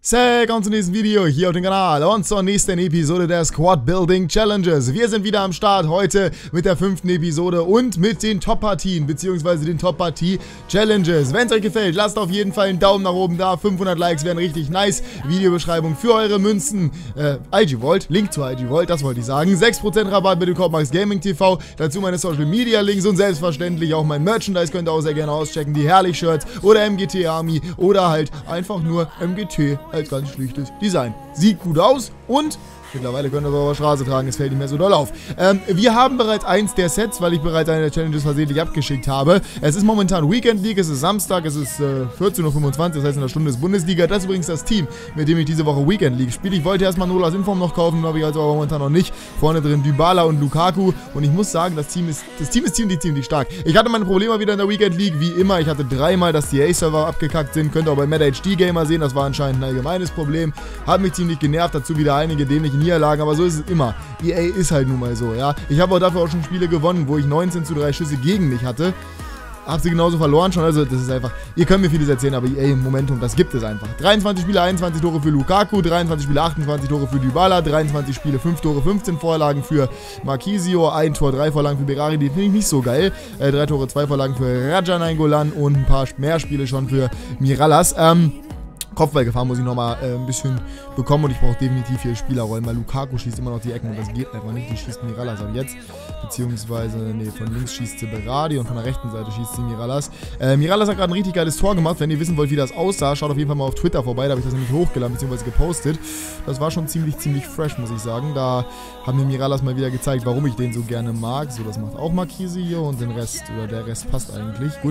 Willkommen zum nächsten Video hier auf dem Kanal und zur nächsten Episode der Squad Building Challenges. Wir sind wieder am Start heute mit der 5. Episode und mit den Top-Partien bzw. den Top-Partie-Challenges. Wenn es euch gefällt, lasst auf jeden Fall einen Daumen nach oben da. 500 Likes wären richtig nice. Videobeschreibung für eure Münzen. IG Vault, Link zu IG Vault, das wollte ich sagen. 6% Rabatt mit dem Code MAXGamingTV. Dazu meine Social Media Links und selbstverständlich auch mein Merchandise könnt ihr auch sehr gerne auschecken. Die Herrlich-Shirts oder MGT Army oder halt einfach nur MGT als ganz schlichtes Design. Sieht gut aus und mittlerweile könnt ihr es auf der Straße tragen, es fällt nicht mehr so doll auf. Wir haben bereits eins der Sets, weil ich bereits eine der Challenges versehentlich abgeschickt habe. Es ist momentan Weekend League, es ist Samstag, es ist 14:25 Uhr, das heißt in einer Stunde ist Bundesliga. Das ist übrigens das Team, mit dem ich diese Woche Weekend League spiele. Ich wollte erstmal Nolas Inform noch kaufen, habe ich also aber momentan noch nicht. Vorne drin Dybala und Lukaku und ich muss sagen, das Team ist ziemlich stark. Ich hatte meine Probleme wieder in der Weekend League, wie immer. Ich hatte dreimal, dass die A-Server abgekackt sind. Könnt ihr auch bei MadHD Gamer sehen, das war anscheinend ein allgemeines Problem. Hat mich ziemlich genervt, dazu wieder einige dämliche Niederlagen, aber so ist es immer. EA ist halt nun mal so, ja. Ich habe auch dafür auch schon Spiele gewonnen, wo ich 19:3 Schüsse gegen mich hatte. Hab sie genauso verloren schon, also das ist einfach, ihr könnt mir vieles erzählen, aber EA im Momentum, das gibt es einfach. 23 Spiele, 21 Tore für Lukaku, 23 Spiele, 28 Tore für Dybala, 23 Spiele, 5 Tore, 15 Vorlagen für Marquisio, 1 Tor, 3 Vorlagen für Berari, die finde ich nicht so geil. 3 Tore, 2 Vorlagen für Raja Nainggolan und ein paar mehr Spiele schon für Mirallas. Kopfballgefahr muss ich nochmal ein bisschen bekommen und ich brauche definitiv hier Spielerrollen, weil Lukaku schießt immer noch die Ecken und das geht einfach nicht. Die schießt Mirallas ab jetzt, beziehungsweise, nee, von links schießt sie Berardi und von der rechten Seite schießt sie Mirallas. Mirallas hat gerade ein richtig geiles Tor gemacht. Wenn ihr wissen wollt, wie das aussah, schaut auf jeden Fall mal auf Twitter vorbei, da habe ich das nämlich hochgeladen, beziehungsweise gepostet. Das war schon ziemlich fresh, muss ich sagen. Da haben mir Mirallas mal wieder gezeigt, warum ich den so gerne mag. So, das macht auch Marquisio und den Rest, oder der Rest passt eigentlich, gut.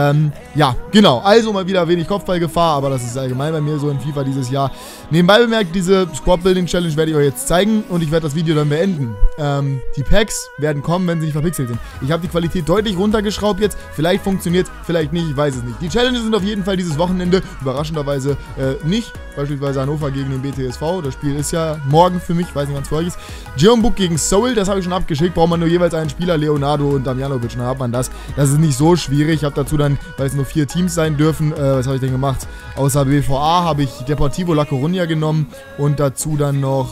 Ja, genau, also mal wieder wenig Kopfballgefahr, aber das ist allgemein bei mir so in FIFA dieses Jahr. Nebenbei bemerkt, diese Squad Building Challenge werde ich euch jetzt zeigen und ich werde das Video dann beenden. Die Packs werden kommen, wenn sie nicht verpixelt sind. Ich habe die Qualität deutlich runtergeschraubt jetzt. Vielleicht funktioniert es, vielleicht nicht, ich weiß es nicht. Die Challenges sind auf jeden Fall dieses Wochenende. Überraschenderweise nicht. Beispielsweise Hannover gegen den BTSV. Das Spiel ist ja morgen für mich, weiß nicht, wann es für euch ist. Jeonbuk gegen Seoul, das habe ich schon abgeschickt. Braucht man nur jeweils einen Spieler, Leonardo und Damjanovic. Dann hat man das. Das ist nicht so schwierig. Ich habe dazu dann, weil es nur 4 Teams sein dürfen, was habe ich denn gemacht? Außer BVA habe ich Deportivo La Coruña genommen und dazu dann noch,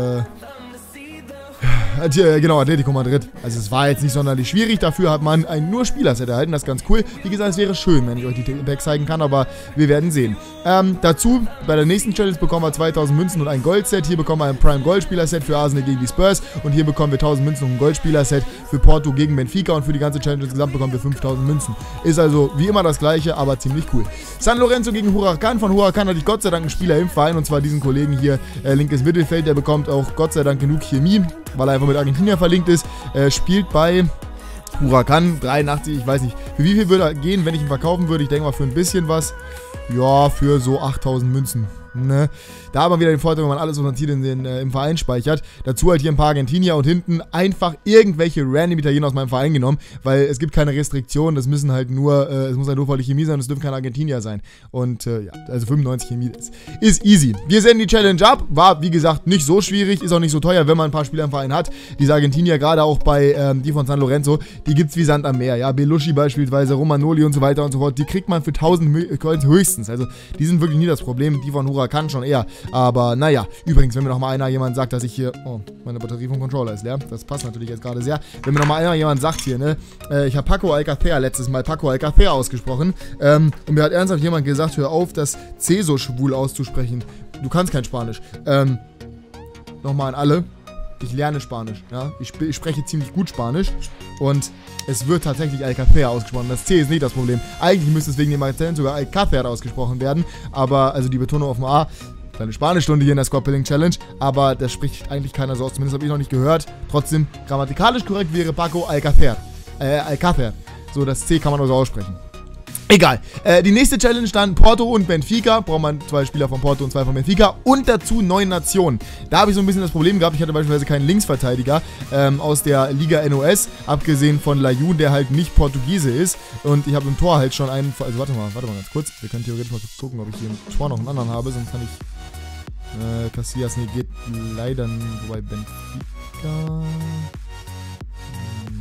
genau, Atletico Madrid. Also es war jetzt nicht sonderlich schwierig, dafür hat man ein nur Spielerset erhalten, das ist ganz cool. Wie gesagt, es wäre schön, wenn ich euch die Packs zeigen kann, aber wir werden sehen. Dazu, bei der nächsten Challenge bekommen wir 2000 Münzen und ein Goldset. Hier bekommen wir ein Prime Goldspielerset für Arsenal gegen die Spurs und hier bekommen wir 1000 Münzen und ein Goldspielerset für Porto gegen Benfica und für die ganze Challenge insgesamt bekommen wir 5000 Münzen. Ist also wie immer das gleiche, aber ziemlich cool. San Lorenzo gegen Huracan. Von Huracan hatte ich Gott sei Dank einen Spieler im Verein und zwar diesen Kollegen hier, linkes Mittelfeld, der bekommt auch Gott sei Dank genug Chemie, weil er einfach mit Argentinien verlinkt ist, spielt bei Huracan 83, ich weiß nicht, für wie viel würde er gehen, wenn ich ihn verkaufen würde, ich denke mal für ein bisschen was, ja, für so 8000 Münzen. Ne? Da hat man wieder den Vorteil, wenn man alles unter Titeln im Verein speichert. Dazu halt hier ein paar Argentinier und hinten einfach irgendwelche random Italiener aus meinem Verein genommen, weil es gibt keine Restriktionen, das müssen halt nur, es muss halt nur voll die Chemie sein, es dürfen keine Argentinier sein. Und ja, also 95 Chemie ist easy. Wir senden die Challenge ab, war wie gesagt nicht so schwierig, ist auch nicht so teuer, wenn man ein paar Spieler im Verein hat. Diese Argentinier, gerade auch bei die von San Lorenzo, die gibt es wie Sand am Meer. Ja, Belushi beispielsweise, Romagnoli und so weiter und so fort, die kriegt man für 1000 Coins höchstens. Also die sind wirklich nie das Problem, die von Huracan schon eher. Aber naja, übrigens, wenn mir noch mal jemand sagt, dass ich hier, oh, meine Batterie vom Controller ist leer, das passt natürlich jetzt gerade sehr. Wenn mir noch mal jemand sagt hier, ne, ich habe Paco Alcacer letztes Mal Paco Alcacer ausgesprochen und mir hat ernsthaft jemand gesagt, hör auf, das C so schwul auszusprechen. Du kannst kein Spanisch. Nochmal an alle. Ich lerne Spanisch, ja. Ich spreche ziemlich gut Spanisch und es wird tatsächlich Alcacer ausgesprochen. Das C ist nicht das Problem. Eigentlich müsste es wegen dem Akzent sogar Alcacer ausgesprochen werden, aber, also die Betonung auf dem A, kleine Spanischstunde hier in der Squad Building Challenge, aber das spricht eigentlich keiner so aus, zumindest habe ich noch nicht gehört. Trotzdem, grammatikalisch korrekt wäre Paco Alcacer. Alcacer. So, das C kann man nur so aussprechen. Egal. Die nächste Challenge dann Porto und Benfica. Braucht man 2 Spieler von Porto und 2 von Benfica. Und dazu 9 Nationen. Da habe ich so ein bisschen das Problem gehabt. Ich hatte beispielsweise keinen Linksverteidiger aus der Liga NOS. Abgesehen von Layun, der halt nicht Portugiese ist. Und ich habe im Tor halt schon einen... Also warte mal ganz kurz. Wir können theoretisch mal gucken, ob ich hier im Tor noch einen anderen habe. Sonst kann ich... Casillas, nee, geht leider nicht. Wobei Benfica...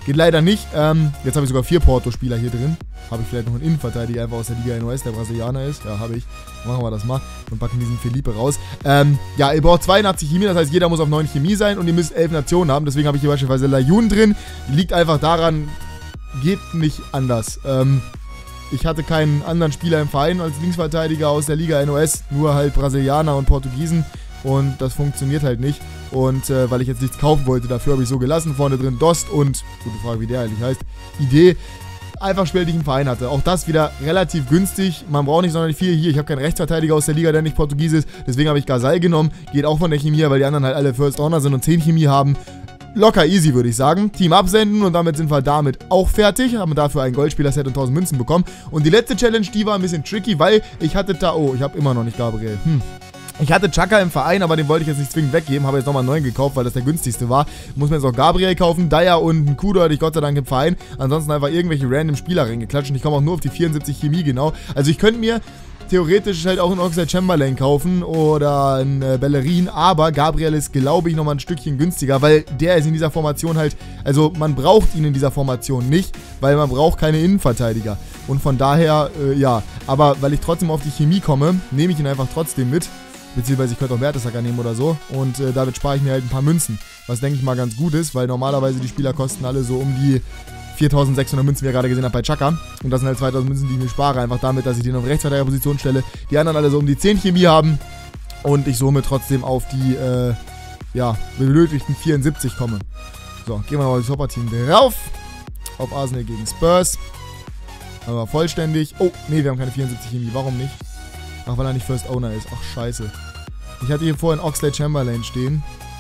Geht leider nicht. Jetzt habe ich sogar 4 Porto-Spieler hier drin. Habe ich vielleicht noch einen Innenverteidiger einfach aus der Liga NOS, der Brasilianer ist. Ja, habe ich. Machen wir das mal und packen diesen Felipe raus. Ja, ihr braucht 82 Chemie, das heißt, jeder muss auf 9 Chemie sein und ihr müsst 11 Nationen haben. Deswegen habe ich hier beispielsweise Layun drin. Liegt einfach daran, geht nicht anders. Ich hatte keinen anderen Spieler im Verein als Linksverteidiger aus der Liga NOS, nur halt Brasilianer und Portugiesen und das funktioniert halt nicht. Und weil ich jetzt nichts kaufen wollte, dafür habe ich so gelassen. Vorne drin Dost und, gute Frage, wie der eigentlich heißt, Idee. Einfach Spieler, die ich im Verein hatte. Auch das wieder relativ günstig. Man braucht nicht sonderlich viel hier. Ich habe keinen Rechtsverteidiger aus der Liga, der nicht Portugies ist. Deswegen habe ich Gasal genommen. Geht auch von der Chemie, weil die anderen halt alle First Owner sind und 10 Chemie haben. Locker easy, würde ich sagen. Team absenden und damit sind wir damit auch fertig. Haben dafür ein Goldspieler-Set und 1000 Münzen bekommen. Und die letzte Challenge, die war ein bisschen tricky, weil ich hatte da... Oh, ich habe immer noch nicht Gabriel. Ich hatte Chaka im Verein, aber den wollte ich jetzt nicht zwingend weggeben. Habe jetzt nochmal einen neuen gekauft, weil das der günstigste war. Muss mir jetzt auch Gabriel kaufen. Daya und ein Kudo hatte ich Gott sei Dank im Verein. Ansonsten einfach irgendwelche random Spieler reingeklatscht. Und ich komme auch nur auf die 74 Chemie genau. Also ich könnte mir theoretisch halt auch einen Oxlade Chamberlain kaufen oder einen Bellerin. Aber Gabriel ist, glaube ich, nochmal ein Stückchen günstiger, weil der ist in dieser Formation halt... Also man braucht ihn in dieser Formation nicht, weil man braucht keine Innenverteidiger. Und von daher, ja. Aber weil ich trotzdem auf die Chemie komme, nehme ich ihn einfach trotzdem mit. Beziehungsweise ich könnte auch Mertesacker nehmen oder so. Und damit spare ich mir halt ein paar Münzen. Was denke ich mal ganz gut ist, weil normalerweise die Spieler kosten alle so um die 4.600 Münzen, wie ihr gerade gesehen habt bei Chaka. Und das sind halt 2.000 Münzen, die ich mir spare. Einfach damit, dass ich den auf Rechtsverteidigerposition stelle. Die anderen alle so um die 10 Chemie haben. Und ich somit trotzdem auf die, ja, benötigten 74 komme. So, gehen wir mal aufs Topper-Team drauf. Auf Arsenal gegen Spurs. Aber vollständig. Oh, nee, wir haben keine 74 Chemie. Warum nicht? Ach, weil er nicht First Owner ist. Ach, scheiße. Ich hatte hier vorhin Oxlade Chamberlain stehen.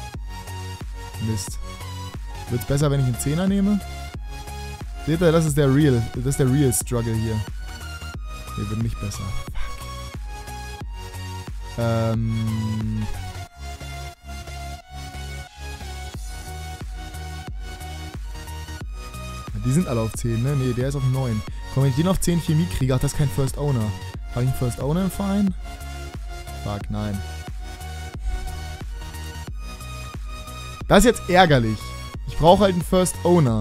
Mist. Wird's besser, wenn ich einen 10er nehme? Seht ihr, das ist der Real Struggle hier. Nee, wird nicht besser. Fuck. Die sind alle auf 10, ne? Ne, der ist auf 9. Komm, wenn ich den auf 10 Chemie kriege, ach, das ist kein First Owner. Habe ich einen First Owner im Verein? Fuck, nein. Das ist jetzt ärgerlich. Ich brauche halt einen First Owner.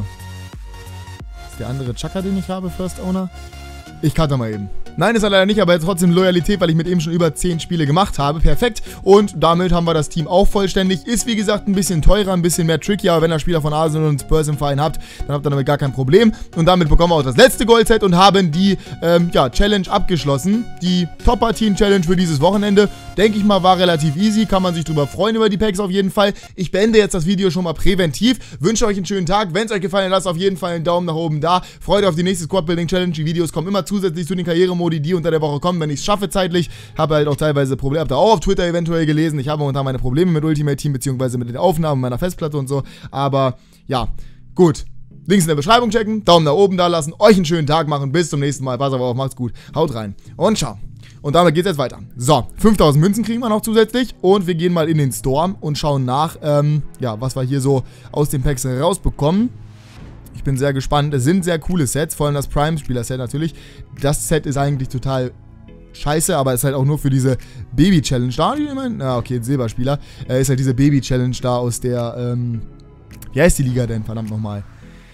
Ist der andere Chaka, den ich habe, First Owner? Ich cutte mal eben. Nein, ist er leider nicht, aber jetzt trotzdem Loyalität, weil ich mit ihm schon über 10 Spiele gemacht habe. Perfekt. Und damit haben wir das Team auch vollständig. Ist wie gesagt ein bisschen teurer, ein bisschen mehr tricky, aber wenn ihr Spieler von Arsenal und Spurs im Verein habt, dann habt ihr damit gar kein Problem. Und damit bekommen wir auch das letzte Goldset und haben die ja, Challenge abgeschlossen. Die Topper-Team-Challenge für dieses Wochenende, denke ich mal, war relativ easy. Kann man sich drüber freuen über die Packs auf jeden Fall. Ich beende jetzt das Video schon mal präventiv. Wünsche euch einen schönen Tag. Wenn es euch gefallen hat, lasst auf jeden Fall einen Daumen nach oben da. Freut euch auf die nächste Squad-Building-Challenge. Die Videos kommen immer zusätzlich zu den Karrieremodi, die unter der Woche kommen, wenn ich es schaffe zeitlich. Habe halt auch teilweise Probleme, habt ihr auch auf Twitter eventuell gelesen. Ich habe momentan meine Probleme mit Ultimate Team, beziehungsweise mit den Aufnahmen meiner Festplatte und so. Aber ja, gut. Links in der Beschreibung checken, Daumen nach oben da lassen, euch einen schönen Tag machen. Bis zum nächsten Mal. Pass auf, macht's gut. Haut rein und ciao. Und damit geht's jetzt weiter. So, 5000 Münzen kriegen wir noch zusätzlich. Und wir gehen mal in den Store und schauen nach, ja, was wir hier so aus den Packs rausbekommen. Ich bin sehr gespannt. Es sind sehr coole Sets, vor allem das Prime-Spieler-Set natürlich. Das Set ist eigentlich total scheiße, aber ist halt auch nur für diese Baby-Challenge da. Ah, okay, Silberspieler. Ist halt diese Baby-Challenge da aus der, wie heißt die Liga denn? Verdammt nochmal.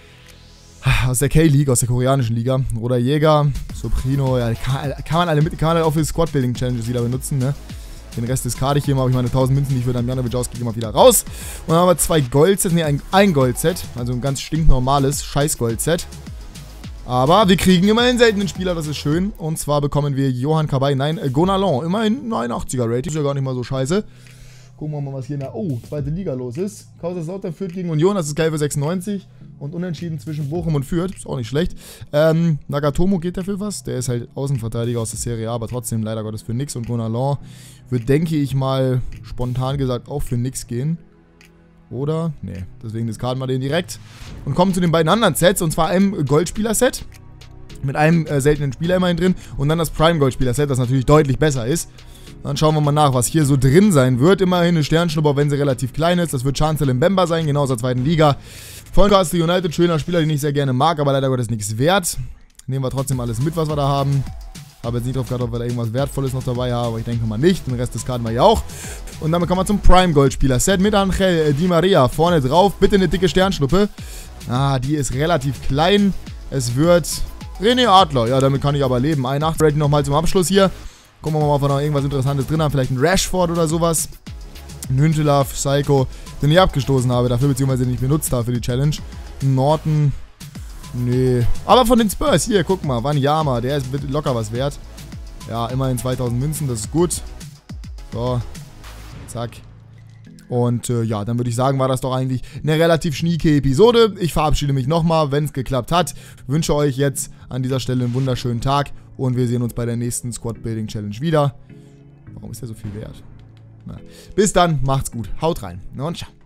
Aus der K-League, aus der koreanischen Liga. Oder Jäger, Soprino, ja, kann man alle auch für Squad-Building-Challenges wieder benutzen, ne? Den Rest discard ich hier mal, habe ich meine 1000 Münzen, die ich für Damjanovic ausgegeben habe, wieder raus. Und dann haben wir 2 Goldsets, ne, ein Goldset. Also ein ganz stinknormales Scheiß-Goldset. Aber wir kriegen immerhin seltenen Spieler, das ist schön. Und zwar bekommen wir Johan Kabay, nein, Gonalon. Immerhin 89er-Rating, ist ja gar nicht mal so scheiße. Gucken wir mal, was hier in der, zweite Liga los ist. Kaiserslautern führt gegen Union, das ist geil für 96. Und unentschieden zwischen Bochum und Fürth, ist auch nicht schlecht. Nagatomo geht dafür was, der ist halt Außenverteidiger aus der Serie A, aber trotzdem leider Gottes für nix. Und Gonalon wird, denke ich mal, spontan gesagt auch für nix gehen. Oder? Nee, deswegen discarden wir den direkt. Und kommen zu den beiden anderen Sets, und zwar einem Goldspieler-Set. Mit einem seltenen Spieler immerhin drin. Und dann das Prime-Goldspieler-Set, das natürlich deutlich besser ist. Dann schauen wir mal nach, was hier so drin sein wird. Immerhin eine Sternschnuppe, wenn sie relativ klein ist. Das wird Chancellor Mbemba sein, genau aus der zweiten Liga. Von Castle United, schöner Spieler, den ich sehr gerne mag, aber leider Gottes nichts wert. Nehmen wir trotzdem alles mit, was wir da haben. Habe jetzt nicht drauf gehabt, ob wir da irgendwas Wertvolles noch dabei haben, aber ich denke mal nicht. Den Rest discarden wir ja auch. Und damit kommen wir zum Prime-Goldspieler-Set mit Angel Di Maria vorne drauf. Bitte eine dicke Sternschnuppe. Ah, die ist relativ klein. Es wird René Adler. Ja, damit kann ich aber leben. 81 Rating nochmal zum Abschluss hier. Gucken wir mal, ob wir noch irgendwas Interessantes drin haben. Vielleicht ein Rashford oder sowas. Ein Hüntelaf, Psycho, den ich abgestoßen habe dafür, beziehungsweise den ich benutzt habe für die Challenge. Norton. Nee. Aber von den Spurs. Hier, guck mal. Wanyama. Der ist locker was wert. Ja, immerhin 2000 Münzen. Das ist gut. So. Zack. Und ja, dann würde ich sagen, war das doch eigentlich eine relativ schnieke Episode. Ich verabschiede mich nochmal, wenn es geklappt hat. Wünsche euch jetzt an dieser Stelle einen wunderschönen Tag. Und wir sehen uns bei der nächsten Squad Building Challenge wieder. Warum ist der so viel wert? Na. Bis dann, macht's gut. Haut rein. Und ciao.